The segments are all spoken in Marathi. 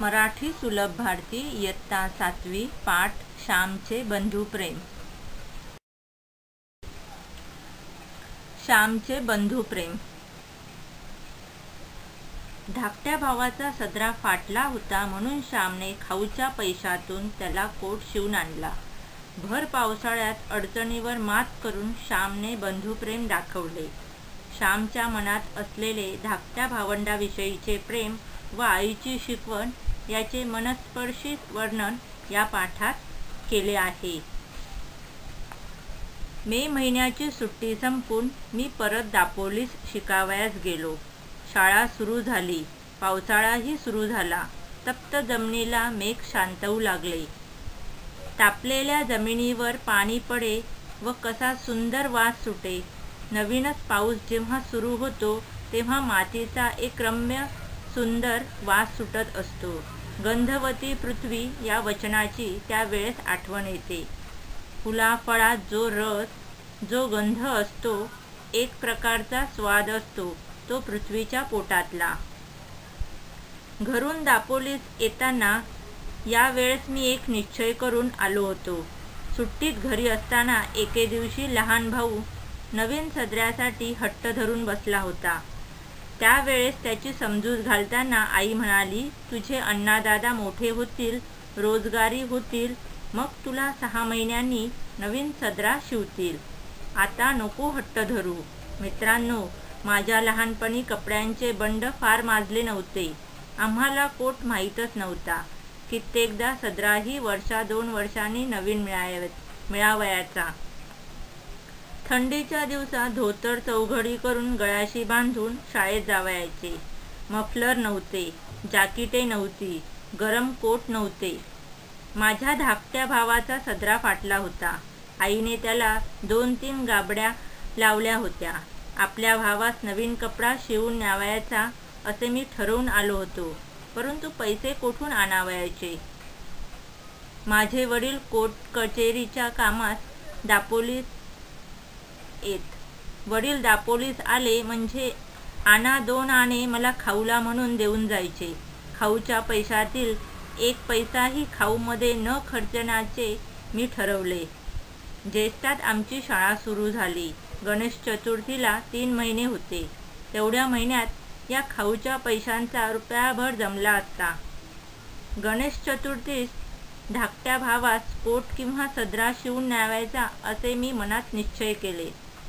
मराठी सुलभ भारती इयत्ता 7वी पाठ श्यामचे बंधू प्रेम। श्यामचे बंधू प्रेम। धाकट्या भावाचा सदरा फाटला होता म्हणून श्यामने खाऊच्या पैशातून त्याला कोट शिवून आणला। भर पावसाळ्यात अडचणीवर मात करून श्यामने बंधुप्रेम दाखवले। श्यामच्या मनात असलेले धाकट्या भावंडाविषयीचे प्रेम व आईची शिकवण याचे मनस्पर्शी वर्णन या पाठात केले आहे। मे महिन्याची सुट्टी संपून मी परत दापोलीस शिकावयास गेलो। शाळा सुरू झाली, पावसाळाही सुरू झाला। तप्त जमिनीला मेघ शांतवू लागले। तापलेल्या जमिनीवर पाणी पडे व कसा सुंदर वास सुटे। नवीनच पाऊस जेव्हा सुरू होतो तेव्हा मातीचा एक रम्य सुंदर वास सुटत असतो। गंधवती पृथ्वी या वचनाची त्यावेळेस आठवण येते। फुलाफळात जो रस, जो गंध असतो, एक प्रकारचा स्वाद असतो तो पृथ्वीच्या पोटातला। घरून दापोलीस येताना यावेळेस मी एक निश्चय करून आलो होतो। सुट्टीत घरी असताना एके दिवशी लहान भाऊ नवीन सदऱ्यासाठी हट्ट धरून बसला होता। त्यावेळेस त्याची समजूत घालताना आई म्हणाली, तुझे अण्णादादा मोठे होतील, रोजगारी होतील, मग तुला 6 महिन्यांनी नवीन सदरा शिवतील। आता नको हट्ट धरू। मित्रांनो, माझ्या लहानपणी कपड्यांचे बंड फार माजले नव्हते। आम्हाला कोट माहीतच नव्हता। कित्येकदा सदराही 1-2 वर्षांनी नवीन मिळावयाचा। थंडीच्या दिवसात धोतर चौघडी करून गळ्याशी बांधून शाळेत जावयाचे। मफलर नव्हते, जाकीटे नव्हती, गरम कोट नव्हते। माझ्या धाकट्या भावाचा सदरा फाटला होता। आईने त्याला 2-3 गाबड्या लावल्या होत्या। आपल्या भावास नवीन कपडा शिवून न्यावयाचा असे मी ठरवून आलो होतो, परंतु पैसे कोठून आणावयाचे। माझे वडील कोर्ट कचेरीच्या कामात दापोलीस येत। वडील दापोलीस आले म्हणजे 2 आणे मला खाऊला म्हणून देऊन जायचे। खाऊच्या पैशातील 1 पैसाही खाऊमध्ये न खर्चण्याचे मी ठरवले। ज्येष्ठात आमची शाळा सुरू झाली। गणेश चतुर्थीला 3 महिने होते। तेवढ्या महिन्यात या खाऊच्या पैशांचा रुपयाभर जमला असता। गणेश चतुर्थीस धाकट्या भावास कोट किंवा सदरा शिवून न्यावायचा असे मी मनात निश्चय केले।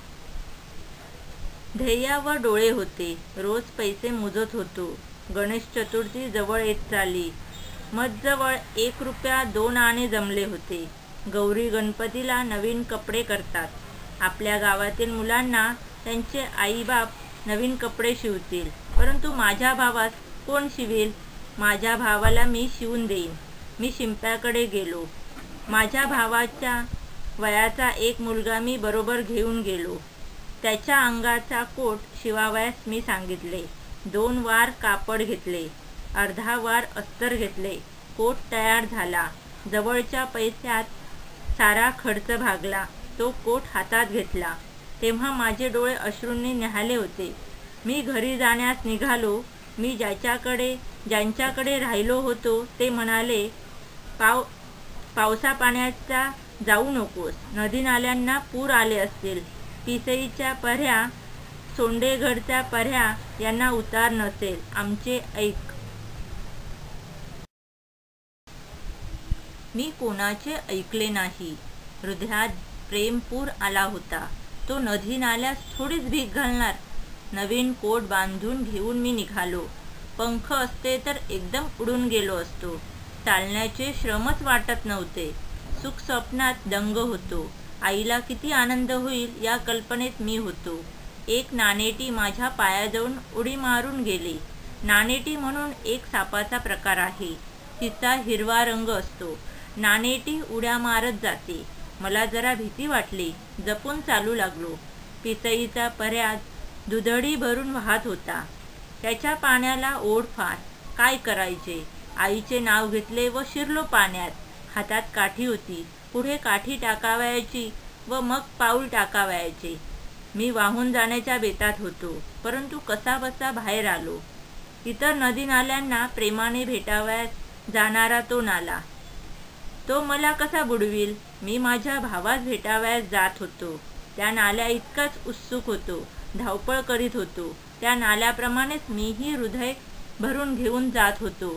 ध्येयावर डोळे होते। रोज पैसे मोजत होतो। गणेश चतुर्थी जवळ येत चालली। मजजवळ 1 रुपया 2 आणे जमले होते। गौरी गणपतीला नवीन कपडे करतात। आपल्या गावातील मुलांना त्यांचे आईबाप नवीन कपडे शिवतील, परंतु माझ्या भावास कोण शिवेल? माझ्या भावाला मी शिवून देईन। मी शिंप्याकडे गेलो। माझ्या भावाच्या वयाचा एक मुलगा मी बरोबर घेऊन गेलो। त्याच्या अंगाचा कोट शिवावयास मी सांगितले। 2 वार कापड घेतले, अर्धा वार अस्तर घेतले। कोट तयार झाला। जवळच्या पैशात सारा खर्च भागला। तो कोट हातात घेतला तेव्हा माझे डोळे अश्रूंनी न्हाले होते। मी घरी जाण्यास निघालो। मी ज्यांच्याकडे राहिलो होतो ते म्हणाले, पावसा पाण्याचा जाऊ नकोस, नदी नाल्यांना पूर आले असतील। पिसईच्या पर्ह्या, सोंडेगडच्या पर्ह्या यांना उतार नसेल, आमचे ऐक। मी कोणाचे ऐकले नाही। हृदयात प्रेमपूर आला होता। तो नदी नाल्यास थोडीच भीक घालणार। नवीन कोट बांधून घेऊन मी निघालो। पंख असते तर एकदम उडून गेलो असतो। चालण्याचे श्रमच वाटत नव्हते। सुख स्वप्नात दंग होतो। आईला किती आनंद होईल या कल्पनेत मी होतो। एक नानेटी माझ्या पायाजवळून उडी मारून गेली। नानेटी म्हणून एक सापाचा प्रकार आहे। तिचा हिरवा रंग असतो। नानेटी उड्या मारत जाते। मला जरा भीती वाटली। जपून चालू लागलो। पिसईचा पर्या दुधडी भरून वाहत होता। त्याच्या पाण्याला ओढ फार। काय करायचे? आईचे नाव घेतले व शिरलो पाण्यात। हातात काठी होती। पुढे काठी टाकावयाची व मग पाऊल टाकावयाचे। मी वाहून जाण्याच्या बेतात होतो, परंतु कसाबसा बाहेर आलो। इतर नदी नाल्यांना प्रेमाने भेटावयास जाणारा तो नाला, तो मला कसा बुडविल? मी माझ्या भावास भेटावयास जात होतो. त्या नाल्या इतकाच उत्सुक होतो, धावपळ करीत होतो. त्या नाल्याप्रमाणेच मीही हृदय भरून घेऊन जात होतो.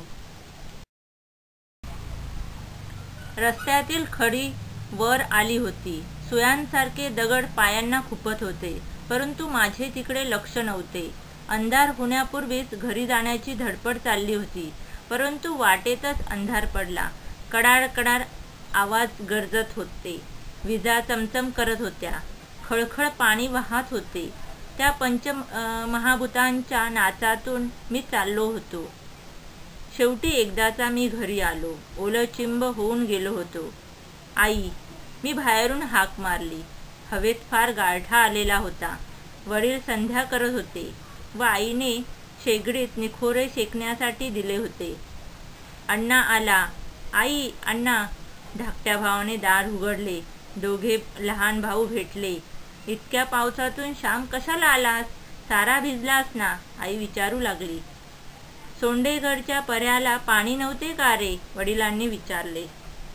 रस्त्यातील खडी वर आली होती. सुयांसारखे दगड पायांना खुपत होते, परंतु माझे तिकडे लक्ष नव्हते. अंधार होण्यापूर्वीच घरी जाण्याची धडपड चालली होती, परंतु वाटेतच अंधार पडला. कडाड कडाड आवाज गरजत होते. विजा चमचम करत होत्या. खळखळ पाणी वाहत होते. त्या महाभूतांच्या नाचातून मी चाललो होतो. शेवटी एकदाचा मी घरी आलो. ओलचिंब होऊन गेलो होतो. आई, मी बाहेरून हाक मारली. हवेत फार गारठा आलेला होता. वडील संध्या करत होते व आईने शेगडीत निखोरे शेकण्यासाठी दिले होते. अण्णा आला. आई, अण्णा. धाकट्या भावाने दार उघडले. दोघे लहान भाऊ भेटले. इतक्या पावसातून श्याम कशाला आलास? सारा भिजलास ना? आई विचारू लागली. सोंडेगडच्या पर्याला पाणी नव्हते का रे? वडिलांनी विचारले.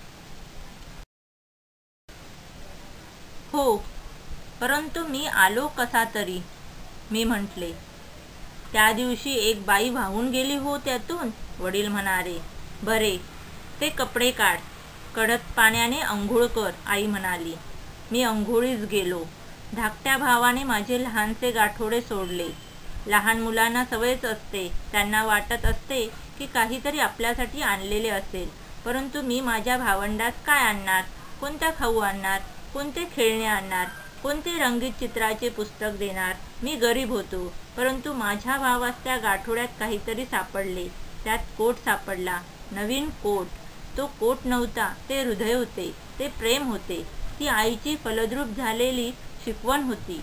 हो, परंतु मी आलो कसा तरी, मी म्हटले. त्या दिवशी एक बाई वाहून गेली हो त्यातून, वडील म्हणाले. बरे, ते कपडे काढ, कडक पाण्याने अंघोळ कर, आई म्हणाली. मी अंघोळीस गेलो. धाकट्या भावाने माझे लहानसे गाठोडे सोडले. लहान मुलांना सवयच असते. त्यांना वाटत असते की काहीतरी आपल्यासाठी आणलेले असेल, परंतु मी माझ्या भावंडास काय आणणार? कोणता खाऊ आणणार? कोणते खेळणे आणणार? कोणते रंगीत चित्राचे पुस्तक देणार? मी गरीब होतो, परंतु माझ्या भावास त्या गाठोड्यात काहीतरी सापडले. त्यात कोट सापडला, नवीन कोट. तो कोट नव्हता, ते हृदय होते, ते प्रेम होते, ती आईची फलद्रूप झालेली शिकवण होती.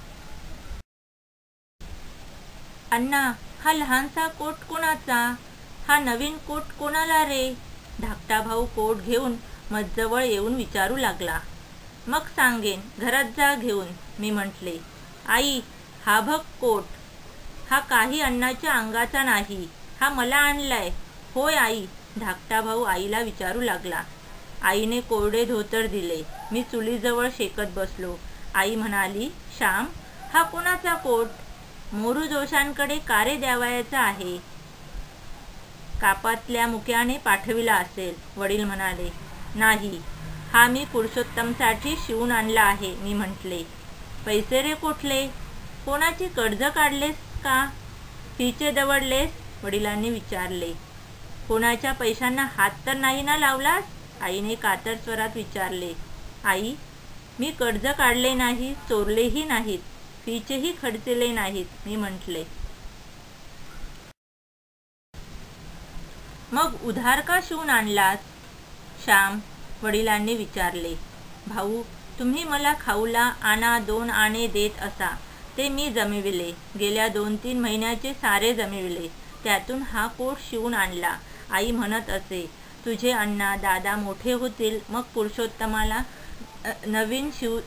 अण्णा, हा लहानसा कोट कोणाचा? हा नवीन कोट कोणाला रे? धाकटा भाऊ कोट घेऊन मजजवळ येऊन विचारू लागला. मग सांगेन, घरात जा घेऊन, मी म्हटले. आई, हा बघ कोट. हा काही अण्णाच्या अंगाचा नाही, हा मला आणलाय. होय आई? धाकटा भाऊ आईला विचारू लागला. आईने कोरडे धोतर दिले. मी चुलीजवळ शेकत बसलो. आई म्हणाली, श्याम, हा कोणाचा कोट? मोरू जोशांकडे कारे द्यावयाचा आहे. कापातल्या मुक्याने पाठविला असेल, वडील म्हणाले. नाही, हा मी पुरुषोत्तमसाठी शिवून आणला आहे, मी म्हटले. पैसे रे कुठले? कोणाची कर्ज काढलेस का? फीचे दवडलेस? वडिलांनी विचारले. कोणाच्या पैशांना हात तर नाही ना लावलास? आईने कातर स्वरात विचारले. आई, मी कर्ज काढले नाही, चोरलेही नाहीत, फीचेही खर्चले नाहीत, मी म्हटले. मग उधार का शिवून आणलास? श्याम, वडिलांनी विचारले. भाऊ, तुम्ही मला खाऊला आणा 2 आणे देत असा, ते मी जमिविले. गेल्या 2-3 महिन्याचे सारे जमिविले. त्यातून हा कोट शिवून आणला. आई म्हणत असे, तुझे अण्णा दादा मोठे होतील, मग पुरुषोत्तमाला नवीन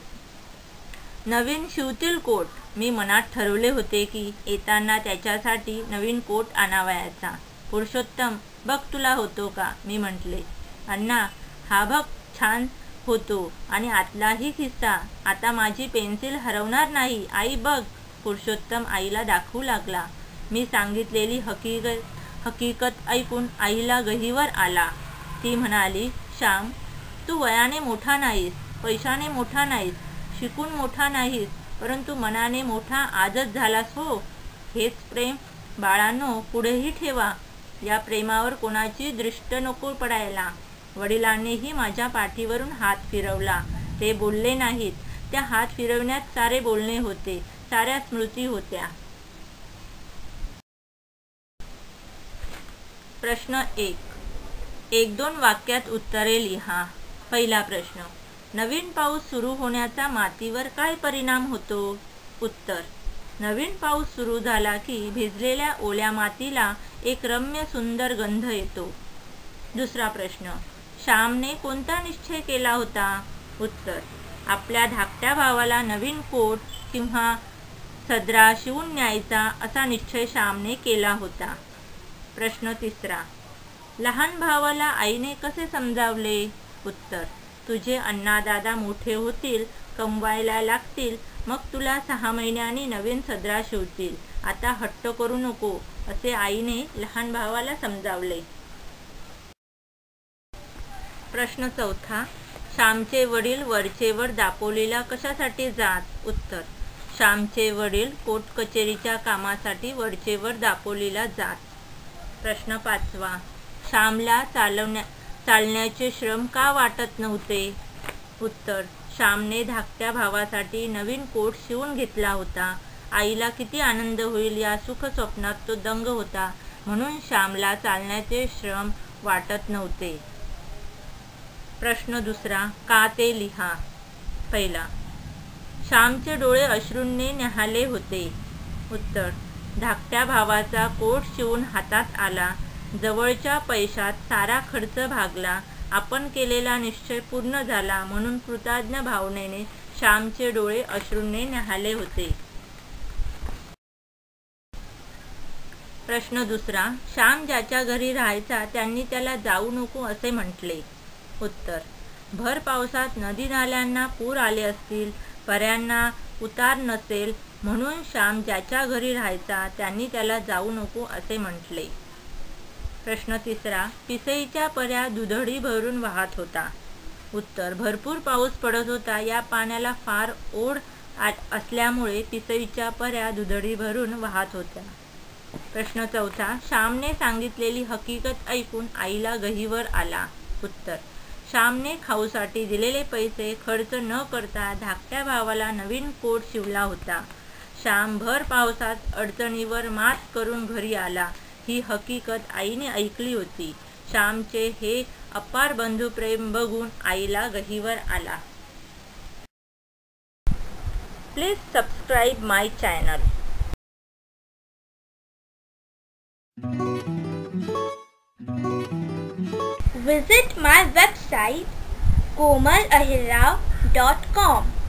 शिवतील कोट. मी मनात ठरवले होते की येताना त्याच्यासाठी नवीन कोट आणावयाचा. पुरुषोत्तम, बघ तुला होतो का, मी म्हटले. अण्णा, हा बघ छान होतो, आणि आतलाही खिस्सा. आता माझी पेन्सिल हरवणार नाही, आई बघ. पुरुषोत्तम आईला दाखवू लागला. मी सांगितलेली हकीकत ऐकून आईला गहिवर आला. ती म्हणाली, श्याम, तू वयाने मोठा नाहीस, पैशाने मोठा नाहीस, शिकून मोठा नाहीस, परंतु मनाने मोठा आजच झालास हो. हेच प्रेम बाळांनो पुढेही ठेवा. या प्रेमावर कोणाची दृष्ट नको पडायला. वडिलांनीही माझ्या पाठीवरून हात फिरवला. ते बोलले नाहीत. त्या हात फिरवण्यात सारे बोलणे होते, साऱ्या स्मृती होत्या. प्रश्न 1. 1-2 वाक्यात उत्तरे लिहा. पहिला प्रश्न. नवीन पाऊस सुरू होण्याचा मातीवर काय परिणाम होतो? उत्तर. नवीन पाऊस सुरू झाला की भिजलेल्या ओल्या मातीला एक रम्य सुंदर गंध येतो. दुसरा प्रश्न. श्यामने कोणता निश्चय केला होता? उत्तर. आपल्या धाकट्या भावाला नवीन कोट किंवा सदरा शिवून न्यायचा असा निश्चय श्यामने केला होता. प्रश्न 3. लहान भावाला आईने कसे समजावले? उत्तर: तुझे अण्णादादा मोठे होतील, कमवायला लागतील, मग तुला 6 महिन्यांनी नवीन सदरा शिवतील. आता हट्ट करू नको, असे आईने लहान भावाला समजावले. प्रश्न 4. श्यामचे वडील वरचेवर दापोलीला कशासाठी जात? उत्तर: श्यामचे वडील कोर्ट कचेरीच्या कामासाठी वरचेवर दापोलीला जात. प्रश्न 5. श्यामला चालण्याचे श्रम का वाटत नव्हते? उत्तर: श्यामने धाकट्या भावासाठी नवीन कोट शिवून घेतला होता. आईला किती आनंद होईल या सुख स्वप्नात तो दंग होता, म्हणून श्यामला चालण्याचे श्रम वाटत नव्हते. प्रश्न 2. का ते लिहा. 1. श्यामचे डोळे अश्रूंनी न्हाले होते. उत्तर: धाकट्या भावाचा कोट शिवून हातात आला, जवळच्या पैशात सारा खर्च भागला, आपण केलेला निश्चय पूर्ण झाला, म्हणून कृतज्ञ भावनेने श्यामचे डोळे अश्रूंनी न्हाले होते. प्रश्न 2. श्याम ज्याच्या घरी राहायचा त्यांनी त्याला जाऊ नको असे म्हटले. उत्तर: भर पावसात नदी नाल्यांना पूर आले असतील, पर्यांना उतार नसेल, म्हणून श्याम ज्याच्या घरी राहायचा त्यांनी त्याला जाऊ नको असे म्हटले. प्रश्न 3. पिसईच्या पर्या दुधडी भरून वाहत होता. उत्तर: भरपूर पाऊस पडत होता. या पाण्याला फार ओढ असल्यामुळे पिसईच्या पर्या दुधडी भरून वाहत होत्या. प्रश्न 4. श्यामने सांगितलेली हकीकत ऐकून आईला गहिवर आला. उत्तर: श्यामने खाऊसाठी दिलेले पैसे खर्च न करता धाकट्या भावाला नवीन कोट शिवला होता. श्याम भर पावसात अडचणीवर मात करून घरी आला, ही हकीकत आईने ऐकली होती. श्यामचे हे अपार बंधुप्रेम बघून आईला गहिवर आला. Please subscribe my channel. Visit my website komalahirrao.com.